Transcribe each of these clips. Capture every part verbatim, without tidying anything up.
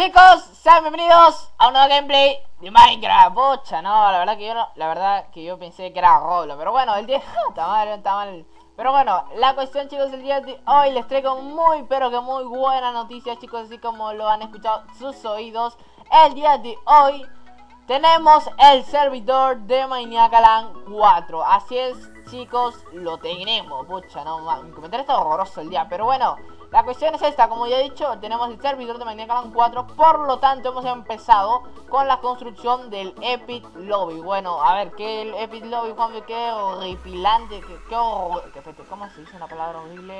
Chicos, sean bienvenidos a un nuevo gameplay de Minecraft. Bocha, no, la verdad que yo no, la verdad que yo pensé que era Roblox, pero bueno, el día está mal, está mal. Pero bueno, la cuestión, chicos, el día de hoy les traigo muy, pero que muy buena noticia, chicos, así como lo han escuchado sus oídos. El día de hoy tenemos el servidor de Minecraft cuatro. Así es, chicos, lo tenemos. Pucha, no, mi comentario está horroroso el día, pero bueno. La cuestión es esta, como ya he dicho, tenemos el servidor de Minecraft cuatro, por lo tanto hemos empezado con la construcción del Epic Lobby. Bueno, a ver, ¿qué el Epic Lobby, Juan? Qué horripilante, qué, qué horror... ¿Cómo se dice una palabra horrible?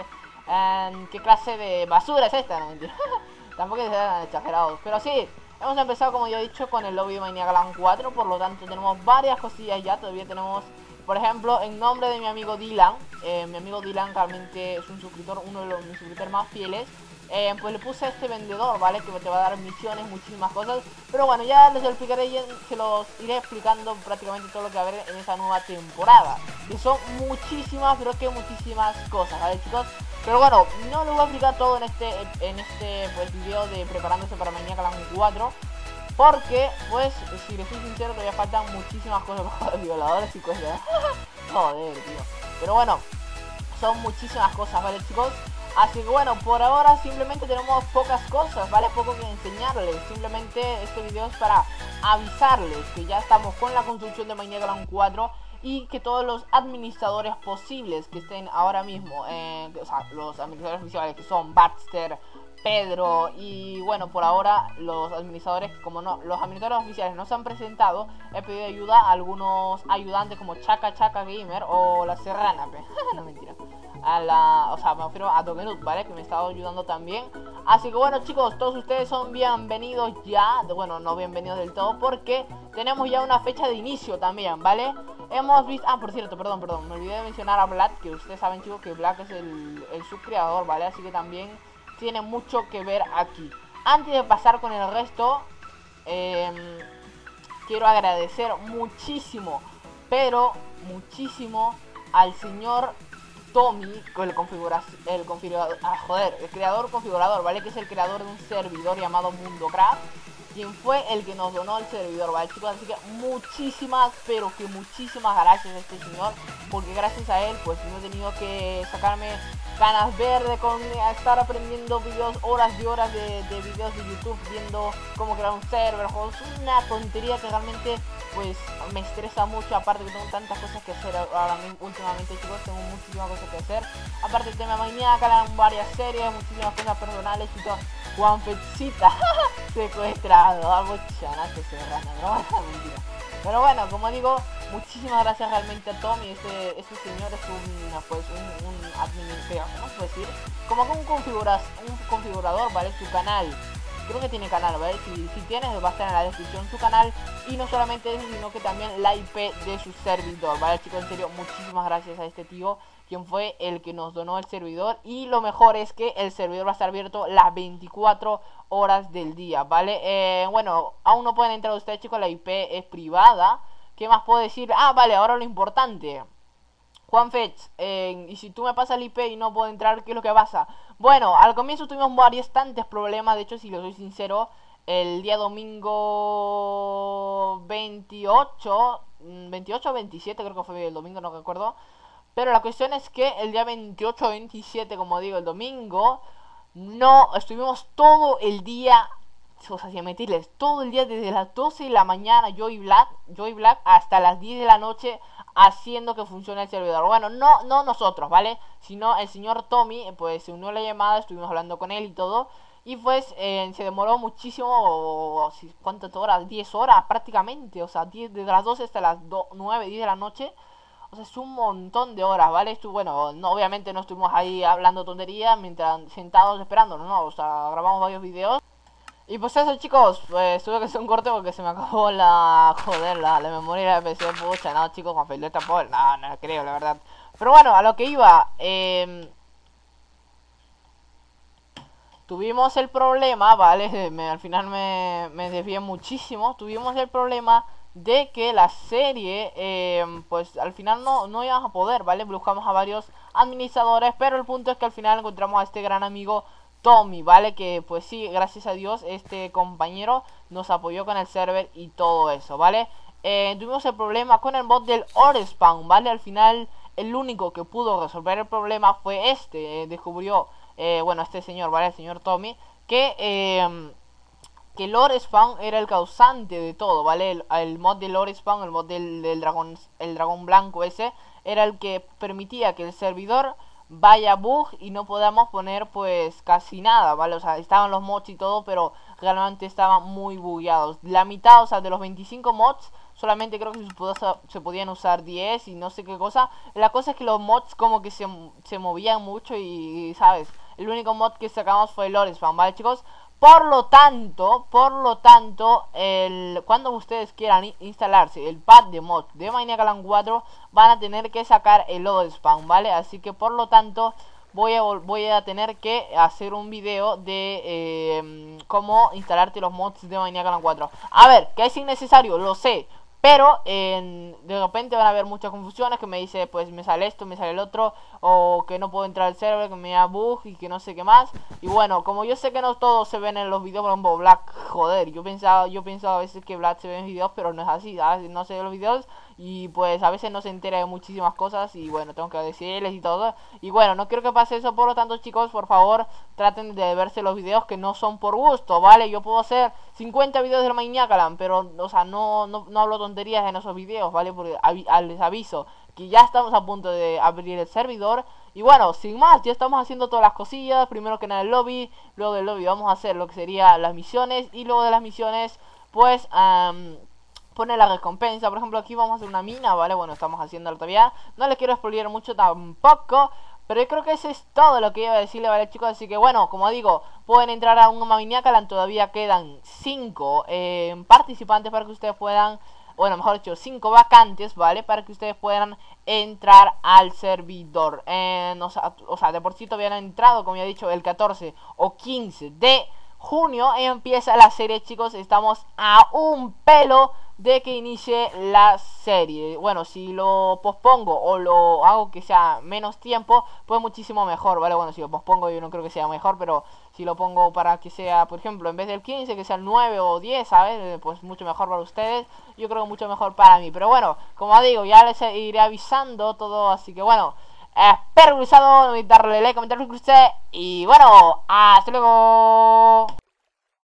Um, ¿Qué clase de basura es esta? No, mentira. Tampoco sean exagerados, pero sí, hemos empezado, como ya he dicho, con el Lobby de Minecraft cuatro, por lo tanto tenemos varias cosillas ya, todavía tenemos... Por ejemplo, en nombre de mi amigo Dylan, eh, mi amigo Dylan realmente es un suscriptor, uno de los mis suscriptores más fieles, eh, pues le puse a este vendedor, ¿vale? Que te va a dar misiones, muchísimas cosas. Pero bueno, ya les explicaré y se los iré explicando prácticamente todo lo que va a haber en esa nueva temporada. Que son muchísimas, pero que muchísimas cosas, ¿vale, chicos? Pero bueno, no lo voy a explicar todo en este, en este pues, video de preparándose para Minecraft cuatro. Porque, pues, si les soy sincero, todavía faltan muchísimas cosas para violadores y cosas. Joder, tío. Pero bueno, son muchísimas cosas, ¿vale, chicos? Así que bueno, por ahora simplemente tenemos pocas cosas, ¿vale? Poco que enseñarles. Simplemente este video es para avisarles que ya estamos con la construcción de Minecraft cuatro. Y que todos los administradores posibles que estén ahora mismo, eh, o sea, los administradores oficiales que son Baxter, Pedro y bueno, por ahora los administradores, como no, los administradores oficiales no se han presentado, he pedido ayuda a algunos ayudantes como Chaka Chaka Gamer o la Serrana, no mentira, a la, o sea, me refiero a Dogenut, ¿vale? Que me ha estado ayudando también. Así que bueno, chicos, todos ustedes son bienvenidos ya, bueno, no bienvenidos del todo porque tenemos ya una fecha de inicio también, ¿vale? Hemos visto, ah, por cierto, perdón, perdón, me olvidé de mencionar a Black, que ustedes saben, chicos, que Black es el, el subcreador, ¿vale? Así que también tiene mucho que ver aquí. Antes de pasar con el resto, eh, quiero agradecer muchísimo, pero muchísimo al señor Tommy, el configuración, el configurador, ah, joder, el creador configurador, ¿vale? Que es el creador de un servidor llamado Mundocraft, quien fue el que nos donó el servidor, ¿vale, chicos? Así que muchísimas, pero que muchísimas gracias a este señor, porque gracias a él, pues no he tenido que sacarme canas verdes con estar aprendiendo videos, horas y horas de, de videos de YouTube, viendo cómo crear un server, juegos, una tontería que realmente, pues, me estresa mucho, aparte que tengo tantas cosas que hacer ahora mismo, últimamente, chicos, tengo muchísimas cosas que hacer, aparte del tema maníaca, varias series, muchísimas cosas personales, chicos. Juan Pechita secuestrado, algo chanaste serrana, no, mentira. Pero bueno, como digo, muchísimas gracias realmente a Tommy. Este, este señor es un, pues, un, un administrador, ¿cómo se puede decir? Como que un, configura, un configurador, ¿vale? Su canal, creo que tiene canal, ¿vale? Si, si tienes, va a estar en la descripción su canal. Y no solamente eso, sino que también la I P de su servidor, ¿vale, chicos? En serio, muchísimas gracias a este tío, quien fue el que nos donó el servidor. Y lo mejor es que el servidor va a estar abierto las veinticuatro horas del día, ¿vale? Eh, bueno, aún no pueden entrar ustedes, chicos, la I P es privada. ¿Qué más puedo decir? Ah, vale, ahora lo importante. Juanfetch, eh, y si tú me pasas el I P y no puedo entrar, ¿qué es lo que pasa? Bueno, al comienzo tuvimos bastantes problemas. De hecho, si lo soy sincero, el día domingo veintiocho, veintiocho o veintisiete, creo que fue el domingo, no recuerdo. Pero la cuestión es que el día veintiocho o veintisiete, como digo, el domingo, no, estuvimos todo el día, o sea, sin mentirles, todo el día desde las doce de la mañana, yo y Black, yo y Black, hasta las diez de la noche, haciendo que funcione el servidor. Bueno, no, no nosotros, ¿vale? Sino el señor Tommy, pues se unió a la llamada, estuvimos hablando con él y todo. Y pues eh, se demoró muchísimo, ¿cuántas horas? diez horas prácticamente, o sea, diez, desde las doce hasta las nueve, diez de la noche. O sea, es un montón de horas, ¿vale? Esto, bueno, no, obviamente no estuvimos ahí hablando tonterías mientras sentados esperando, no, o sea, grabamos varios videos. Y pues eso, chicos, pues tuve que hacer un corte porque se me acabó la, joder, la, la memoria de P C, pucha, no, chicos, con fileta por, no, no creo, la verdad. Pero bueno, a lo que iba, eh, tuvimos el problema, ¿vale? Me, al final me, me desvié muchísimo, tuvimos el problema de que la serie, eh, pues al final no, no íbamos a poder, ¿vale? Buscamos a varios administradores, pero el punto es que al final encontramos a este gran amigo Tommy, ¿vale? Que pues sí, gracias a Dios este compañero nos apoyó con el server y todo eso, ¿vale? Eh, tuvimos el problema con el mod del Orespawn, ¿vale? Al final el único que pudo resolver el problema fue este, eh, descubrió, eh, bueno, este señor, ¿vale? El señor Tommy, que... Eh, que el Orespawn era el causante de todo, ¿vale? El, el mod del Orespawn, el mod del, del dragón, el dragón blanco ese, era el que permitía que el servidor vaya bug y no podamos poner pues casi nada, ¿vale? O sea, estaban los mods y todo, pero realmente estaban muy bugueados. La mitad, o sea, de los veinticinco mods, solamente creo que se, pudo, se podían usar diez y no sé qué cosa. La cosa es que los mods como que se, se movían mucho y, ¿sabes? El único mod que sacamos fue el Orespawn, ¿vale, chicos? Por lo tanto, por lo tanto, el, cuando ustedes quieran instalarse el pack de mod de Minecraft Clan cuatro, van a tener que sacar el Orespawn, ¿vale? Así que por lo tanto, voy a, voy a tener que hacer un video de eh, cómo instalarte los mods de Minecraft Clan cuatro. A ver, que es innecesario, lo sé. Pero eh, de repente van a haber muchas confusiones, que me dice, pues me sale esto, me sale el otro, o que no puedo entrar al server, que me da bug y que no sé qué más. Y bueno, como yo sé que no todos se ven en los videos, por ejemplo, Black, joder, yo pensaba, yo pensaba a veces que Black se ve en videos, pero no es así, ¿sabes? No se ve en los videos y pues a veces no se entera de muchísimas cosas y bueno, tengo que decirles y todo. Y bueno, no quiero que pase eso, por lo tanto, chicos, por favor, traten de verse los videos que no son por gusto, ¿vale? Yo puedo hacer cincuenta videos del Minecraft Clan, pero, o sea, no, no, no hablo tonterías en esos videos, ¿vale? Porque les aviso que ya estamos a punto de abrir el servidor. Y bueno, sin más, ya estamos haciendo todas las cosillas. Primero que nada el lobby, luego del lobby vamos a hacer lo que sería las misiones. Y luego de las misiones, pues, um, poner la recompensa. Por ejemplo, aquí vamos a hacer una mina, ¿vale? Bueno, estamos haciéndolo todavía. No les quiero spoilear mucho tampoco, pero yo creo que eso es todo lo que iba a decirle, ¿vale, chicos? Así que bueno, como digo, pueden entrar a un Minecraft Clan. Todavía quedan cinco eh, participantes para que ustedes puedan... Bueno, mejor dicho, cinco vacantes, ¿vale? Para que ustedes puedan entrar al servidor. Eh, o, sea, o sea, de por sí todavía no han entrado, como ya he dicho, el catorce o quince de junio empieza la serie, chicos. Estamos a un pelo de que inicie la serie. Bueno, si lo pospongo o lo hago que sea menos tiempo, pues muchísimo mejor, ¿vale? Bueno, si lo pospongo yo no creo que sea mejor, pero si lo pongo para que sea, por ejemplo, en vez del quince, que sea el nueve o diez, ¿sabes? Pues mucho mejor para ustedes. Yo creo que mucho mejor para mí. Pero bueno, como digo, ya les iré avisando todo, así que bueno, espero que les haya gustado, darle like, comentar, suscribirse y bueno, hasta luego.